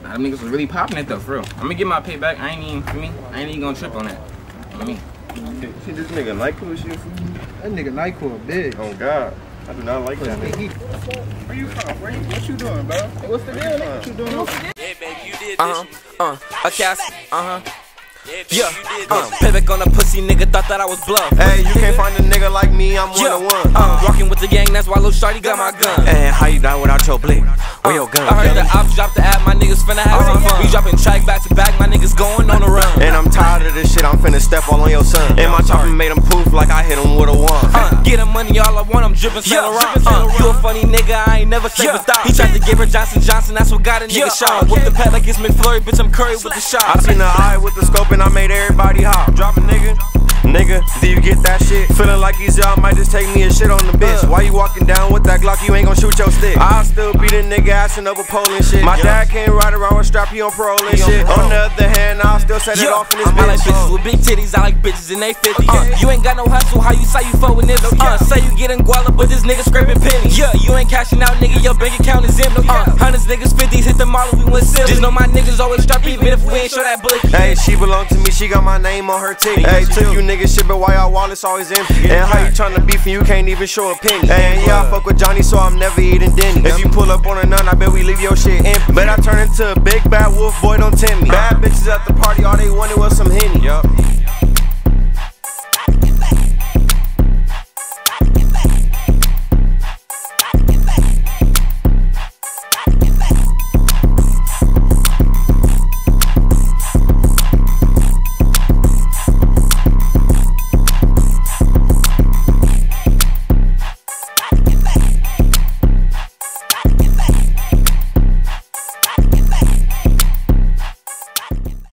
Nah, them niggas was really popping it though, for real. I'm gonna get my payback. I ain't even gonna trip on that. See this nigga Nyqwill shit? That nigga Nyqwill big. Oh God. I do not like that nigga. Where you from? What you doing, bro? Hey, what's the deal, nigga? What you doing? Yeah, baby, you did this. A cast, yeah, Payback on a pussy nigga, thought that I was bluff. Hey, you can't find a nigga like me, I'm one-on-one. Walking with the gang, that's why Lil Shorty got my gun. And how you die without your blick? Where your gun? I heard the ops drop the app, my niggas finna have some fun. We dropping track back to back, my niggas going on the run. And I'm tired of this shit, I'm finna step all on your son. And my chopper made him poof like I hit him with a wand. Get him money, all I want, I'm drippin' Saint Laurent. You a funny nigga, I ain't never said without. He tried to give her Johnson, that's what got a nigga shot. Whip the pad like it's McFlurry, bitch, I'm Curry with the shot. I seen the eye with the scope and I made everybody hop. Drop a nigga. Nigga, do you get that shit? Feeling like he's y'all might just take me a shit on the bitch. Why you walking down with that Glock? You ain't gon' shoot your stick. I'll still beat a nigga assing up a pole and shit. My dad can't ride around with strap, he on parole and shit. On the other hand, I'll still set it off in this bitch. I like bitches with big titties, I like bitches and they 50. You ain't got no hustle, how you say you fuck with niggas? Say you getting guala, but this nigga scraping pennies. Yeah, you ain't cashing out, nigga, your bank account is empty. Hundreds niggas, 50s, hit the model, we went silly. Just know my niggas always strap, even if we ain't show that bullet. Hey, she belong to me, she got my name on her titty. Hey, took you niggas shit, but why y'all wallet's always empty? And how you tryna beef and you can't even show a penny? And yeah, I fuck with Johnny, so I'm never eating Denny. If you pull up on a nun, I bet we leave your shit empty. Bet I turn into a big bad wolf, boy, don't tempt me. Bad bitches at the party, all they wanted was some Henny.